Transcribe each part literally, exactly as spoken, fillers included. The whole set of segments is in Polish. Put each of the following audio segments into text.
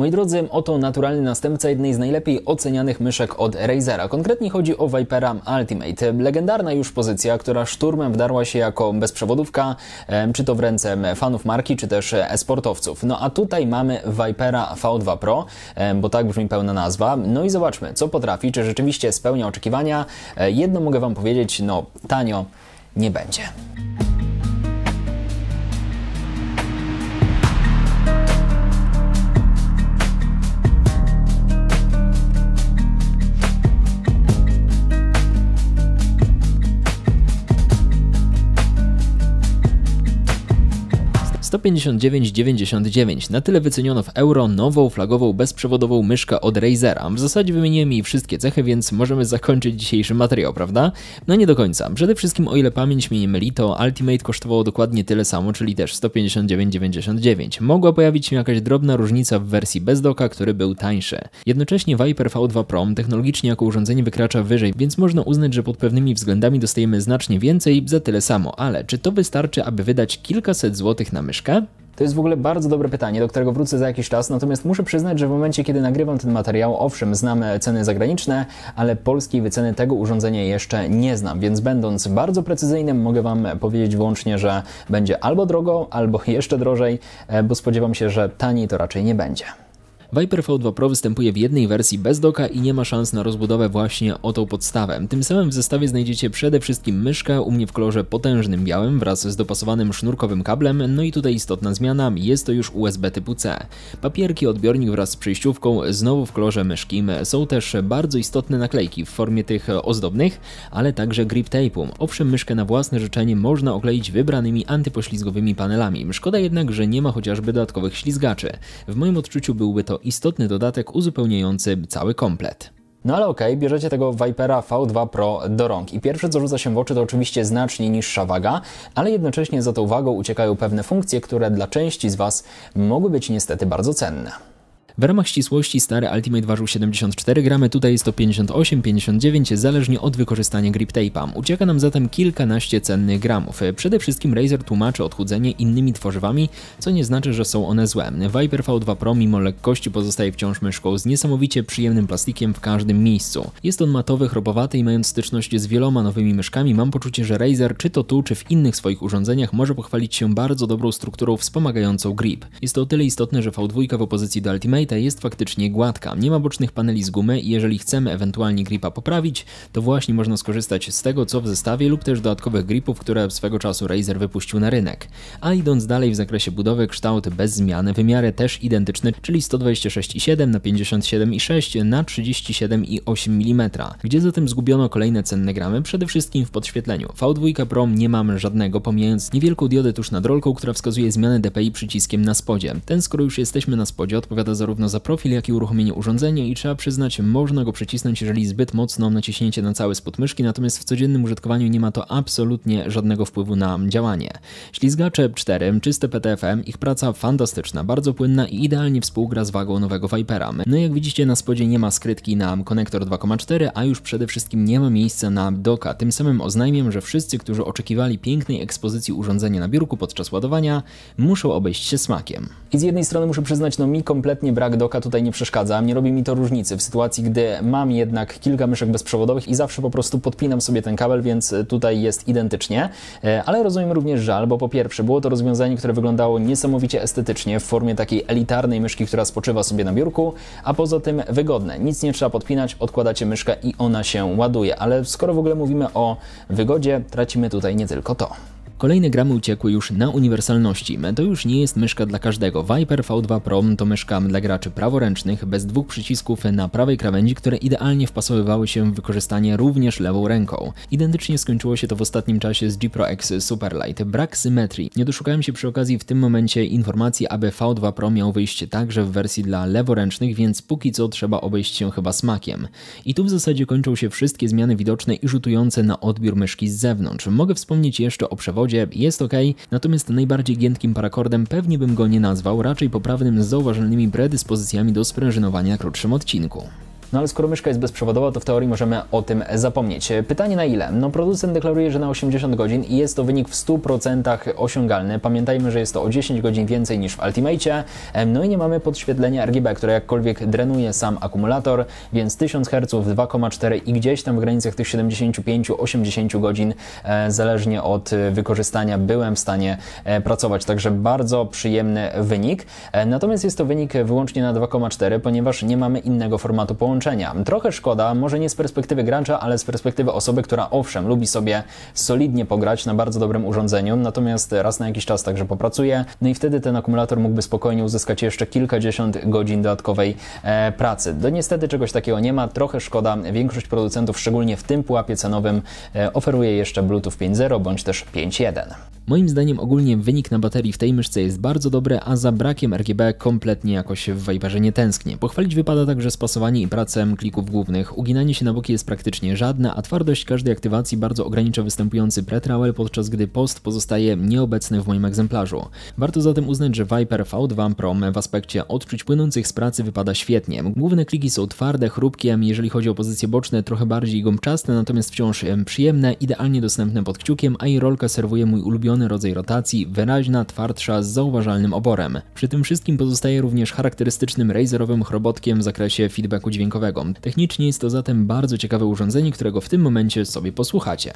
Moi drodzy, oto naturalny następca jednej z najlepiej ocenianych myszek od Razera. Konkretnie chodzi o Vipera Ultimate. Legendarna już pozycja, która szturmem wdarła się jako bezprzewodówka, czy to w ręce fanów marki, czy też e-sportowców. No a tutaj mamy Vipera V dwa Pro, bo tak brzmi pełna nazwa. No i zobaczmy, co potrafi, czy rzeczywiście spełnia oczekiwania. Jedno mogę Wam powiedzieć, no tanio nie będzie. sto pięćdziesiąt dziewięć dziewięćdziesiąt dziewięć. Na tyle wyceniono w euro nową flagową bezprzewodową myszkę od Razera. W zasadzie wymieniłem jej wszystkie cechy, więc możemy zakończyć dzisiejszy materiał, prawda? No nie do końca. Przede wszystkim, o ile pamięć mnie nie myli, to Ultimate kosztowało dokładnie tyle samo, czyli też sto pięćdziesiąt dziewięć dziewięćdziesiąt dziewięć. Mogła pojawić się jakaś drobna różnica w wersji bez docka, który był tańszy. Jednocześnie Viper V dwa Pro technologicznie jako urządzenie wykracza wyżej, więc można uznać, że pod pewnymi względami dostajemy znacznie więcej za tyle samo. Ale czy to wystarczy, aby wydać kilkaset złotych na myszkę? To jest w ogóle bardzo dobre pytanie, do którego wrócę za jakiś czas, natomiast muszę przyznać, że w momencie, kiedy nagrywam ten materiał, owszem, znamy ceny zagraniczne, ale polskiej wyceny tego urządzenia jeszcze nie znam, więc będąc bardzo precyzyjnym, mogę Wam powiedzieć wyłącznie, że będzie albo drogo, albo jeszcze drożej, bo spodziewam się, że taniej to raczej nie będzie. Viper V dwa Pro występuje w jednej wersji bez docka i nie ma szans na rozbudowę właśnie o tą podstawę. Tym samym w zestawie znajdziecie przede wszystkim myszkę, u mnie w kolorze potężnym białym wraz z dopasowanym sznurkowym kablem, no i tutaj istotna zmiana, jest to już U S B typu C. Papierki, odbiornik wraz z przejściówką, znowu w kolorze myszki. Są też bardzo istotne naklejki w formie tych ozdobnych, ale także grip tape'u. Owszem, myszkę na własne życzenie można okleić wybranymi antypoślizgowymi panelami. Szkoda jednak, że nie ma chociażby dodatkowych ślizgaczy. W moim odczuciu byłby to istotny dodatek uzupełniający cały komplet. No ale okej, okay, bierzecie tego Vipera V dwa Pro do rąk i pierwsze co rzuca się w oczy to oczywiście znacznie niższa waga, ale jednocześnie za tą wagą uciekają pewne funkcje, które dla części z Was mogły być niestety bardzo cenne. W ramach ścisłości stary Ultimate ważył siedemdziesiąt cztery gramy, tutaj jest to pięćdziesiąt osiem pięćdziesiąt dziewięć, zależnie od wykorzystania grip tape'a. Ucieka nam zatem kilkanaście cennych gramów. Przede wszystkim Razer tłumaczy odchudzenie innymi tworzywami, co nie znaczy, że są one złe. Viper V dwa Pro mimo lekkości pozostaje wciąż myszką z niesamowicie przyjemnym plastikiem w każdym miejscu. Jest on matowy, chropowaty i mając styczność z wieloma nowymi myszkami, mam poczucie, że Razer czy to tu, czy w innych swoich urządzeniach może pochwalić się bardzo dobrą strukturą wspomagającą grip. Jest to o tyle istotne, że V dwa w opozycji do Ultimate jest faktycznie gładka, nie ma bocznych paneli z gumy i jeżeli chcemy ewentualnie gripa poprawić, to właśnie można skorzystać z tego, co w zestawie lub też dodatkowych gripów, które swego czasu Razer wypuścił na rynek. A idąc dalej w zakresie budowy, kształt bez zmiany, wymiary też identyczne, czyli sto dwadzieścia sześć i siedem na pięćdziesiąt siedem i sześć na trzydzieści siedem i osiem milimetrów. Gdzie zatem zgubiono kolejne cenne gramy? Przede wszystkim w podświetleniu. V dwa Pro nie mamy żadnego, pomijając niewielką diodę tuż nad rolką, która wskazuje zmianę D P I przyciskiem na spodzie. Ten, skoro już jesteśmy na spodzie, odpowiada zarówno za profil, jak i uruchomienie urządzenia i trzeba przyznać, można go przycisnąć, jeżeli zbyt mocno naciśnięcie na cały spód myszki, natomiast w codziennym użytkowaniu nie ma to absolutnie żadnego wpływu na działanie. Ślizgacze cztery, czyste P T F E, ich praca fantastyczna, bardzo płynna i idealnie współgra z wagą nowego Vipera. No jak widzicie, na spodzie nie ma skrytki na konektor dwa przecinek cztery, a już przede wszystkim nie ma miejsca na docka. Tym samym oznajmiam, że wszyscy, którzy oczekiwali pięknej ekspozycji urządzenia na biurku podczas ładowania, muszą obejść się smakiem. I z jednej strony muszę przyznać, no mi kompletnie brak docka tutaj nie przeszkadza, nie robi mi to różnicy w sytuacji, gdy mam jednak kilka myszek bezprzewodowych i zawsze po prostu podpinam sobie ten kabel, więc tutaj jest identycznie, ale rozumiem również żal, bo po pierwsze było to rozwiązanie, które wyglądało niesamowicie estetycznie w formie takiej elitarnej myszki, która spoczywa sobie na biurku, a poza tym wygodne, nic nie trzeba podpinać, odkładacie myszkę i ona się ładuje, ale skoro w ogóle mówimy o wygodzie, tracimy tutaj nie tylko to. Kolejne gramy uciekły już na uniwersalności. To już nie jest myszka dla każdego. Viper V dwa Pro to myszka dla graczy praworęcznych, bez dwóch przycisków na prawej krawędzi, które idealnie wpasowywały się w wykorzystanie również lewą ręką. Identycznie skończyło się to w ostatnim czasie z G Pro X Superlight. Brak symetrii. Nie doszukałem się przy okazji w tym momencie informacji, aby V dwa Pro miał wyjść także w wersji dla leworęcznych, więc póki co trzeba obejść się chyba smakiem. I tu w zasadzie kończą się wszystkie zmiany widoczne i rzutujące na odbiór myszki z zewnątrz. Mogę wspomnieć jeszcze o przewodzie, jest ok, natomiast najbardziej giętkim parakordem pewnie bym go nie nazwał, raczej poprawnym z zauważalnymi predyspozycjami do sprężynowania na krótszym odcinku. No ale skoro myszka jest bezprzewodowa, to w teorii możemy o tym zapomnieć. Pytanie na ile? No producent deklaruje, że na osiemdziesiąt godzin i jest to wynik w stu procentach osiągalny. Pamiętajmy, że jest to o dziesięć godzin więcej niż w Ultimate. No i nie mamy podświetlenia R G B, które jakkolwiek drenuje sam akumulator, więc tysiąc herców, dwa przecinek cztery i gdzieś tam w granicach tych siedemdziesięciu pięciu do osiemdziesięciu godzin, e, zależnie od wykorzystania, byłem w stanie e, pracować. Także bardzo przyjemny wynik. E, natomiast jest to wynik wyłącznie na dwa przecinek cztery, ponieważ nie mamy innego formatu połączenia. Trochę szkoda, może nie z perspektywy gracza, ale z perspektywy osoby, która owszem, lubi sobie solidnie pograć na bardzo dobrym urządzeniu, natomiast raz na jakiś czas także popracuje, no i wtedy ten akumulator mógłby spokojnie uzyskać jeszcze kilkadziesiąt godzin dodatkowej e, pracy. Do niestety czegoś takiego nie ma, trochę szkoda. Większość producentów, szczególnie w tym pułapie cenowym, e, oferuje jeszcze Bluetooth pięć zero bądź też pięć jeden. Moim zdaniem ogólnie wynik na baterii w tej myszce jest bardzo dobry, a za brakiem R G B kompletnie jakoś w Viperze nie tęsknię. Pochwalić wypada także spasowanie i pracę klików głównych. Uginanie się na boki jest praktycznie żadne, a twardość każdej aktywacji bardzo ogranicza występujący pretrowel, podczas gdy post pozostaje nieobecny w moim egzemplarzu. Warto zatem uznać, że Viper V dwa Pro w aspekcie odczuć płynących z pracy wypada świetnie. Główne kliki są twarde, chrupkie, jeżeli chodzi o pozycje boczne trochę bardziej gąbczaste, natomiast wciąż przyjemne, idealnie dostępne pod kciukiem, a i rolka serwuje mój ulubiony rodzaj rotacji, wyraźna, twardsza, z zauważalnym oborem. Przy tym wszystkim pozostaje również charakterystycznym razerowym chrobotkiem w zakresie feedbacku dźwiękowego. Technicznie jest to zatem bardzo ciekawe urządzenie, którego w tym momencie sobie posłuchacie.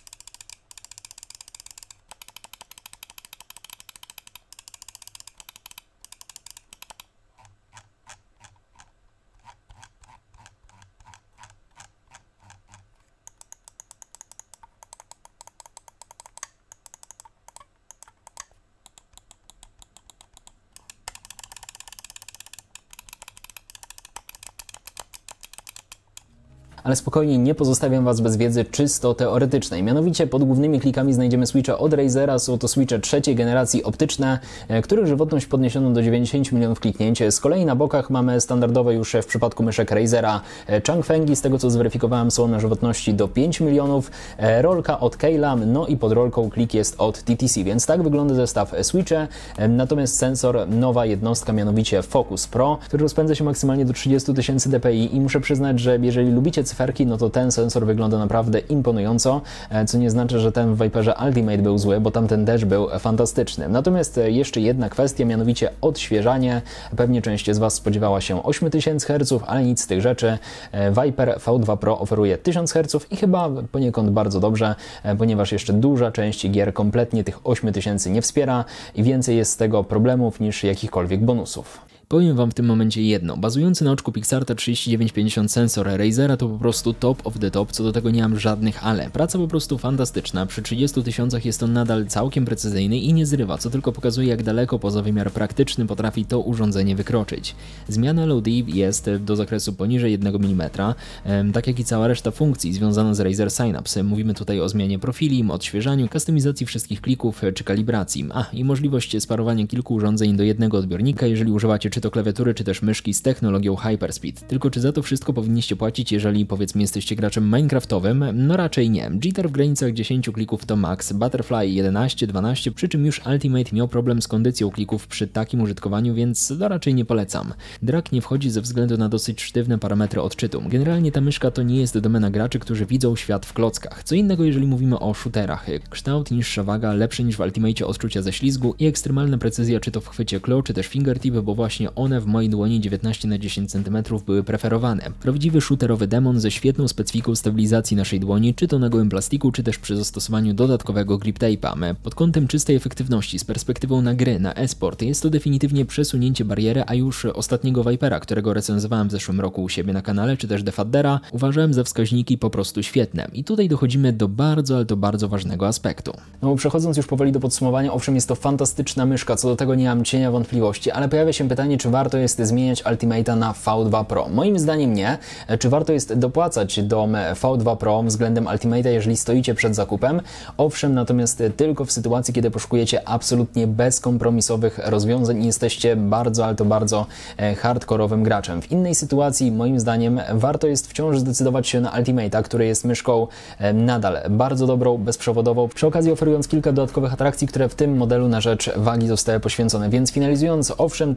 Ale spokojnie, nie pozostawiam Was bez wiedzy czysto teoretycznej. Mianowicie pod głównymi klikami znajdziemy switche od Razera, są to switche trzeciej generacji optyczne, których żywotność podniesiono do dziewięćdziesięciu milionów kliknięć. Z kolei na bokach mamy standardowe już w przypadku myszek Razera Changfengi, z tego co zweryfikowałem są one żywotności do pięciu milionów, rolka od Keylam, no i pod rolką klik jest od T T C, więc tak wygląda zestaw switche. Natomiast sensor, nowa jednostka, mianowicie Focus Pro, który rozpędza się maksymalnie do trzydziestu tysięcy dpi i muszę przyznać, że jeżeli lubicie cyferki, no to ten sensor wygląda naprawdę imponująco, co nie znaczy, że ten w Viperze Ultimate był zły, bo tamten też był fantastyczny. Natomiast jeszcze jedna kwestia, mianowicie odświeżanie. Pewnie część z Was spodziewała się ośmiu tysięcy herców, ale nic z tych rzeczy. Viper V dwa Pro oferuje tysiąc herców i chyba poniekąd bardzo dobrze, ponieważ jeszcze duża część gier kompletnie tych ośmiu tysięcy nie wspiera i więcej jest z tego problemów niż jakichkolwiek bonusów. Powiem Wam w tym momencie jedno. Bazujący na oczku Pixarta trzydzieści dziewięć pięćdziesiąt sensor Razera to po prostu top of the top, co do tego nie mam żadnych ale. Praca po prostu fantastyczna. Przy trzydziestu tysiącach jest on nadal całkiem precyzyjny i nie zrywa, co tylko pokazuje, jak daleko poza wymiar praktyczny potrafi to urządzenie wykroczyć. Zmiana L O D jest do zakresu poniżej jednego milimetra, tak jak i cała reszta funkcji związana z Razer Synapse. Mówimy tutaj o zmianie profili, odświeżaniu, kustomizacji wszystkich klików czy kalibracji. A, i możliwość sparowania kilku urządzeń do jednego odbiornika, jeżeli używacie czy to klawiatury, czy też myszki z technologią Hyperspeed. Tylko czy za to wszystko powinniście płacić, jeżeli powiedzmy jesteście graczem minecraftowym? No raczej nie. Jitter w granicach dziesięciu klików to max, Butterfly jedenaście dwanaście, przy czym już Ultimate miał problem z kondycją klików przy takim użytkowaniu, więc no raczej nie polecam. Drag nie wchodzi ze względu na dosyć sztywne parametry odczytu. Generalnie ta myszka to nie jest domena graczy, którzy widzą świat w klockach. Co innego jeżeli mówimy o shooterach. Kształt, niższa waga, lepsze niż w Ultimate odczucia ze ślizgu i ekstremalna precyzja czy to w chwycie claw, czy też fingertip, bo właśnie one w mojej dłoni dziewiętnaście na dziesięć centymetrów były preferowane. Prawdziwy shooterowy demon ze świetną specyfiką stabilizacji naszej dłoni, czy to na gołym plastiku, czy też przy zastosowaniu dodatkowego grip tape'a. Pod kątem czystej efektywności, z perspektywą na gry, na e-sport, jest to definitywnie przesunięcie bariery, a już ostatniego Vipera, którego recenzowałem w zeszłym roku u siebie na kanale, czy też Defaddera, uważałem za wskaźniki po prostu świetne. I tutaj dochodzimy do bardzo, ale to bardzo ważnego aspektu. No bo przechodząc już powoli do podsumowania, owszem, jest to fantastyczna myszka, co do tego nie mam cienia wątpliwości, ale pojawia się pytanie, czy warto jest zmieniać Ultimate'a na V dwa Pro. Moim zdaniem nie. Czy warto jest dopłacać do V dwa Pro względem Ultimate'a, jeżeli stoicie przed zakupem? Owszem, natomiast tylko w sytuacji, kiedy poszukujecie absolutnie bezkompromisowych rozwiązań i jesteście bardzo, ale to bardzo hardkorowym graczem. W innej sytuacji, moim zdaniem, warto jest wciąż zdecydować się na Ultimate'a, który jest myszką nadal bardzo dobrą, bezprzewodową, przy okazji oferując kilka dodatkowych atrakcji, które w tym modelu na rzecz wagi zostały poświęcone. Więc finalizując, owszem, to świetny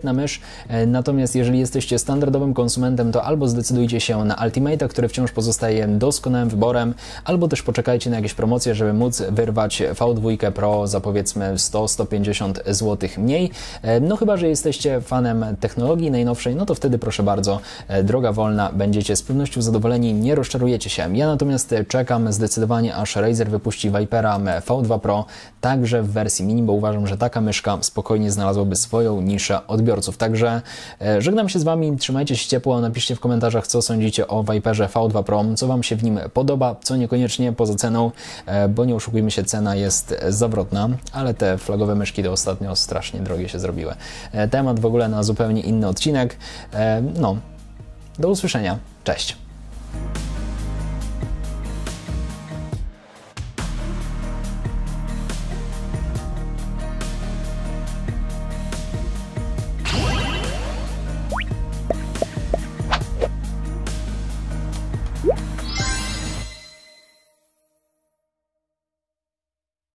świetna mysz, natomiast jeżeli jesteście standardowym konsumentem, to albo zdecydujcie się na Ultimate'a, który wciąż pozostaje doskonałym wyborem, albo też poczekajcie na jakieś promocje, żeby móc wyrwać V dwa Pro za powiedzmy sto do stu pięćdziesięciu złotych mniej. No chyba że jesteście fanem technologii najnowszej, no to wtedy proszę bardzo, droga wolna, będziecie z pewnością zadowoleni, nie rozczarujecie się. Ja natomiast czekam zdecydowanie, aż Razer wypuści Vipera V dwa Pro także w wersji mini, bo uważam, że taka myszka spokojnie znalazłaby swoją niszę odbiorców. Także żegnam się z Wami, trzymajcie się ciepło, napiszcie w komentarzach, co sądzicie o Viperze V dwa Pro, co Wam się w nim podoba, co niekoniecznie poza ceną, bo nie oszukujmy się, cena jest zawrotna, ale te flagowe myszki to ostatnio strasznie drogie się zrobiły. Temat w ogóle na zupełnie inny odcinek. No, do usłyszenia, cześć!